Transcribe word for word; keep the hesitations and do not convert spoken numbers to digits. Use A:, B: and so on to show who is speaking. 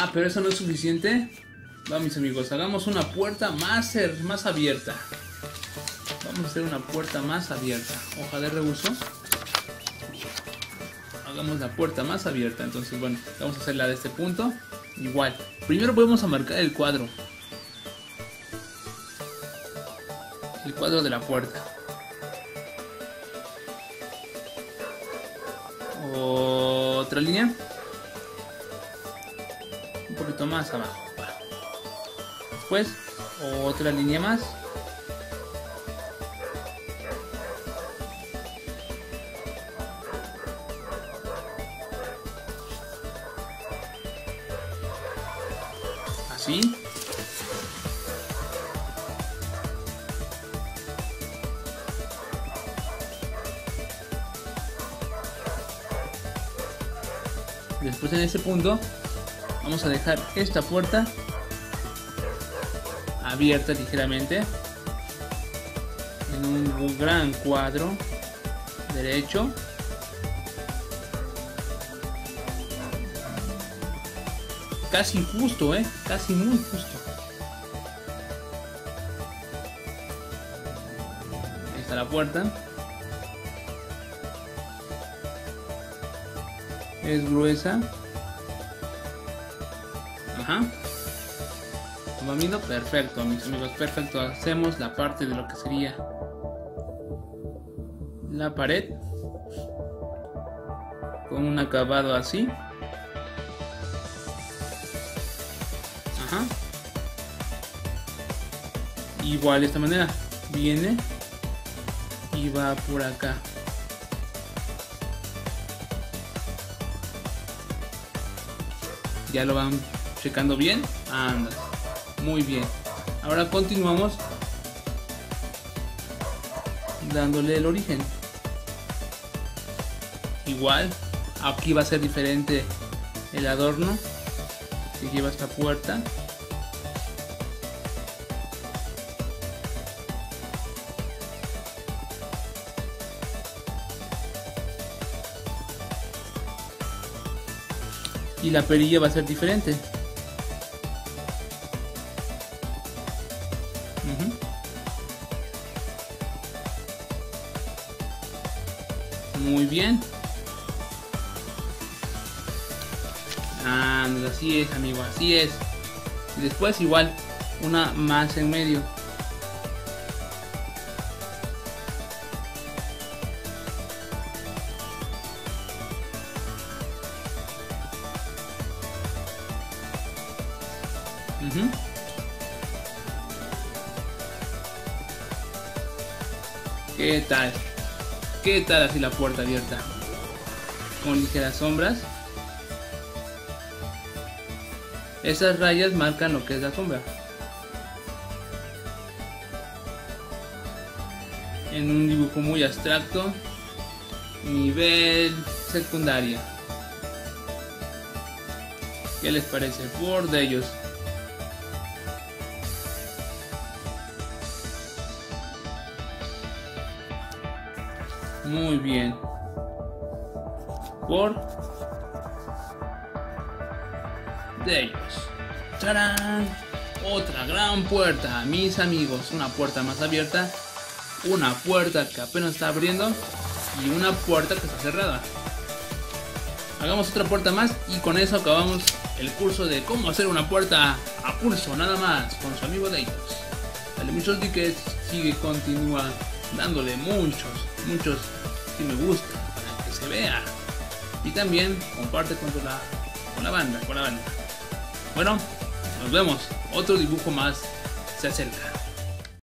A: Ah, pero eso no es suficiente. Vamos, mis amigos, hagamos una puerta más, más abierta. Vamos a hacer una puerta más abierta. Hoja de rebuso. Hagamos la puerta más abierta. Entonces, bueno, vamos a hacerla de este punto. Igual. Primero vamos a marcar el cuadro. El cuadro de la puerta. Otra línea. Un poquito más abajo. Después, otra línea más. Así. Después en este punto vamos a dejar esta puerta abierta ligeramente en un gran cuadro derecho. Casi justo, eh, casi muy justo. Ahí está la puerta. Es gruesa. Ajá. ¿Va viendo? Perfecto, mis amigos, perfecto. Hacemos la parte de lo que sería la pared con un acabado así. Ajá. Igual de esta manera viene y va por acá. Ya lo van checando bien. Anda. Muy bien. Ahora continuamos dándole el origen. Igual, aquí va a ser diferente el adorno que lleva esta puerta. Y la perilla va a ser diferente. Uh-huh. Muy bien. Ah, así es, amigo, así es. Y después igual, una más en medio. Uh-huh. ¿Qué tal? ¿Qué tal así la puerta abierta? Con ligeras sombras. Esas rayas marcan lo que es la sombra. En un dibujo muy abstracto, nivel secundaria. ¿Qué les parece? Por de ellos. Muy bien. Por de ellos. ¡Tarán! Otra gran puerta, mis amigos. Una puerta más abierta. Una puerta que apenas está abriendo. Y una puerta que está cerrada. Hagamos otra puerta más. Y con eso acabamos el curso de cómo hacer una puerta a pulso. Nada más. Con su amigo de ellos. Dale muchos likes. Sigue, continúa. Dándole muchos, muchos si me gusta. Para que se vea. Y también comparte con la, con la banda. Con la banda. Bueno, nos vemos. Otro dibujo más se acerca.